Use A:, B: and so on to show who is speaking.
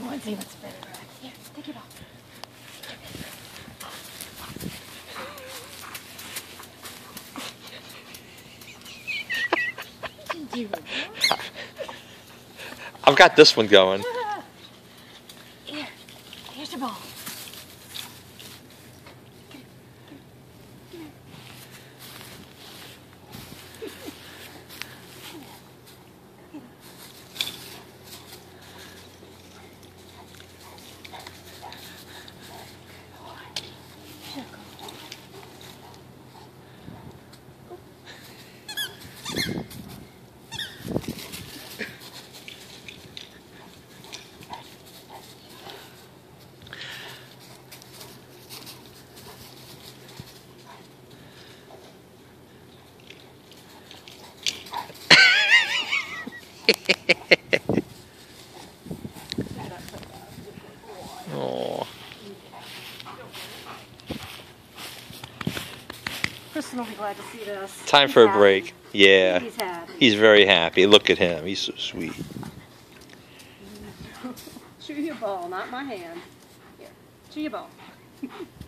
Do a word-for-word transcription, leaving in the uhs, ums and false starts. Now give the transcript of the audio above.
A: One thing that's better. Here, take it off.
B: I've got this one going.
A: Here, here's your ball.
B: Oh.
A: Kristen will be glad to see this.
B: Time
A: He's
B: for a
A: happy.
B: break. Yeah.
A: He's happy.
B: He's very happy. Look at him. He's so sweet.
A: Chew your ball, not my hand. Here, chew your ball.